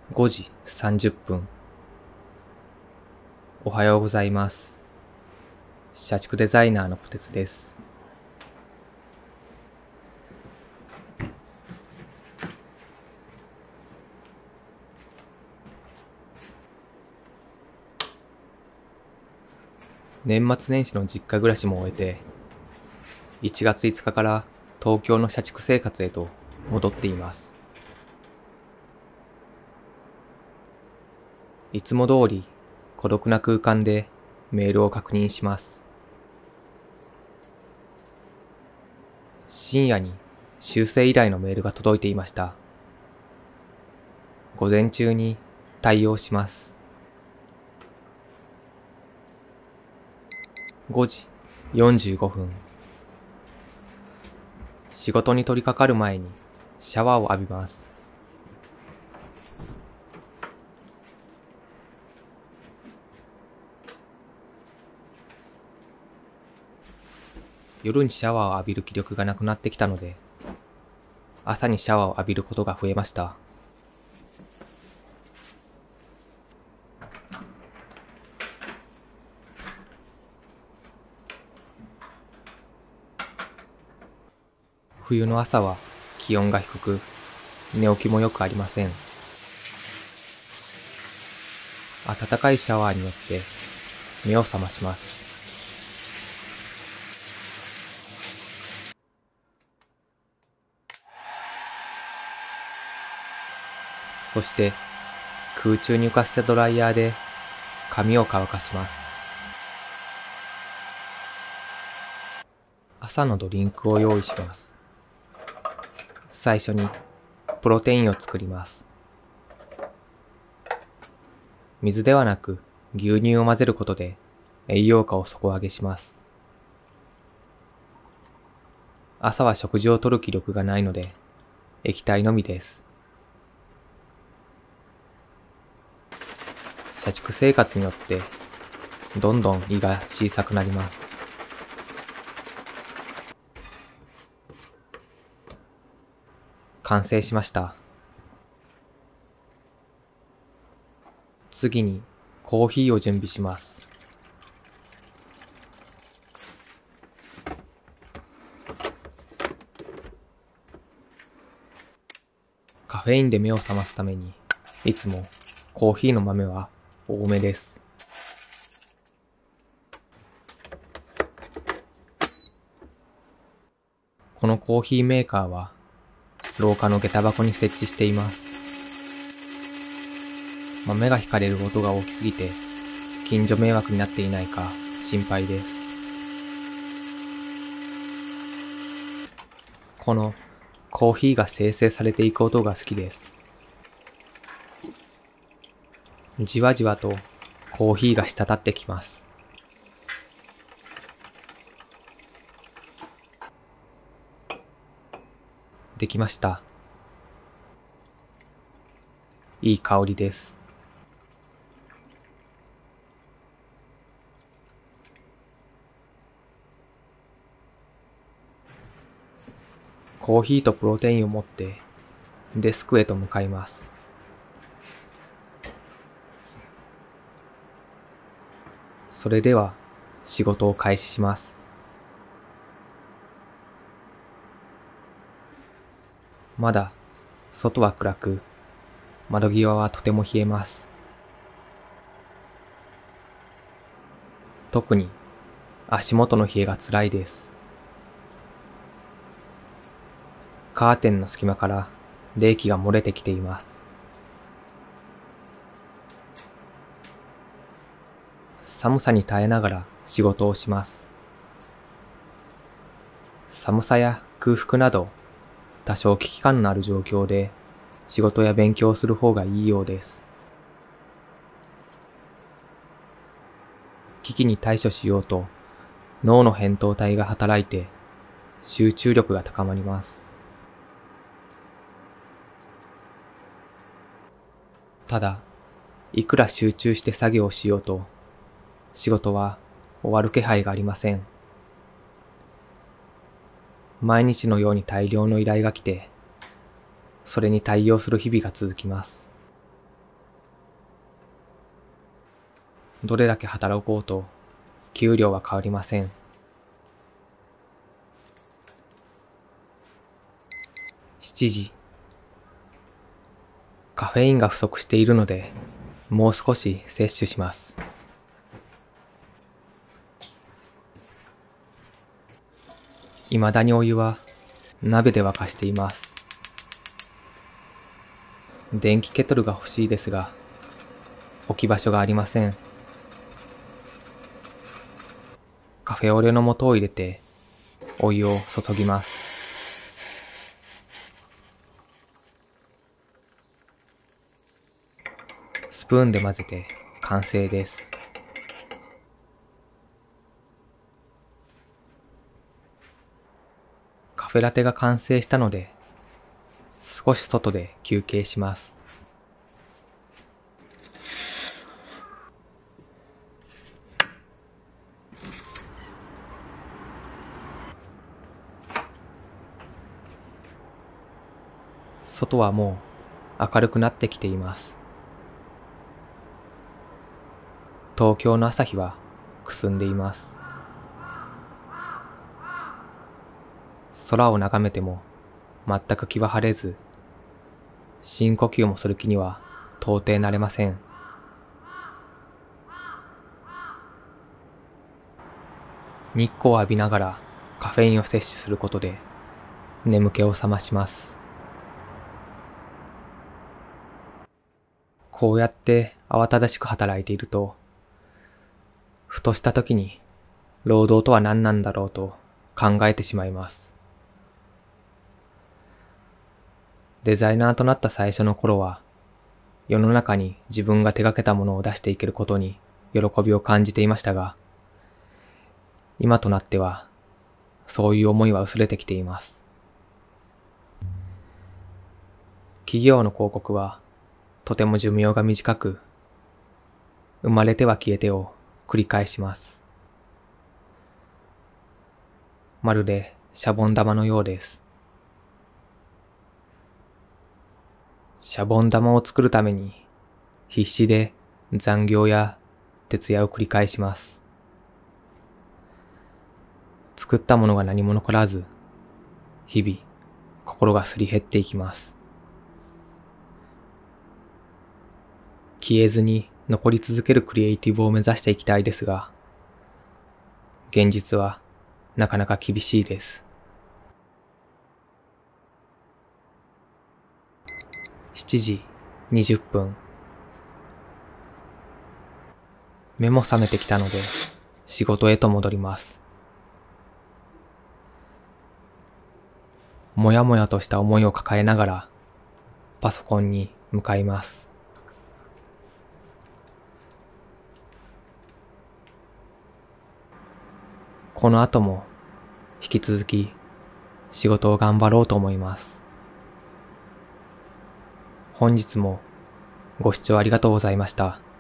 5時30分。おはようございます。社畜デザイナーのこてつです。年末年始の実家暮らしも終えて、1月5日から東京の社畜生活へと戻っています。いつも通り孤独な空間でメールを確認します。深夜に修正依頼のメールが届いていました。午前中に対応します。5時45分。仕事に取り掛かる前にシャワーを浴びます。夜にシャワーを浴びる気力がなくなってきたので、朝にシャワーを浴びることが増えました。冬の朝は気温が低く、寝起きもよくありません。暖かいシャワーによって目を覚まします。そして空中に浮かせたドライヤーで髪を乾かします。朝のドリンクを用意します。最初にプロテインを作ります。水ではなく牛乳を混ぜることで栄養価を底上げします。朝は食事をとる気力がないので液体のみです。社畜生活によってどんどん胃が小さくなります。完成しました。次にコーヒーを準備します。カフェインで目を覚ますためにいつもコーヒーの豆は多めです。このコーヒーメーカーは廊下の下駄箱に設置しています。豆が引かれる音が大きすぎて近所迷惑になっていないか心配です。このコーヒーが生成されていく音が好きです。じわじわとコーヒーが滴ってきます。できました。いい香りです。コーヒーとプロテインを持ってデスクへと向かいます。それでは仕事を開始します。まだ外は暗く、窓際はとても冷えます。特に足元の冷えが辛いです。カーテンの隙間から冷気が漏れてきています。寒さに耐えながら仕事をします。寒さや空腹など多少危機感のある状況で仕事や勉強をする方がいいようです。危機に対処しようと脳の扁桃体が働いて集中力が高まります。ただ、いくら集中して作業をしようと仕事は終わる気配がありません。毎日のように大量の依頼が来て、それに対応する日々が続きます。 どれだけ働こうと給料は変わりません。7時。カフェインが不足しているので、もう少し摂取します。未だにお湯は鍋で沸かしています。電気ケトルが欲しいですが、置き場所がありません。カフェオレの素を入れて、お湯を注ぎます。スプーンで混ぜて完成です。カフェラテが完成したので、少し外で休憩します。外はもう明るくなってきています。東京の朝日はくすんでいます。空を眺めても全く気は晴れず、深呼吸もする気には到底なれません。日光を浴びながらカフェインを摂取することで眠気を覚まします。こうやって慌ただしく働いていると、ふとした時に労働とは何なんだろうと考えてしまいます。デザイナーとなった最初の頃は、世の中に自分が手掛けたものを出していけることに喜びを感じていましたが、今となってはそういう思いは薄れてきています。企業の広告はとても寿命が短く、生まれては消えてを繰り返します。まるでシャボン玉のようです。シャボン玉を作るために必死で残業や徹夜を繰り返します。作ったものが何も残らず、日々心がすり減っていきます。消えずに残り続けるクリエイティブを目指していきたいですが、現実はなかなか厳しいです。7時20分。目も覚めてきたので仕事へと戻ります。もやもやとした思いを抱えながらパソコンに向かいます。この後も引き続き仕事を頑張ろうと思います。本日もご視聴ありがとうございました。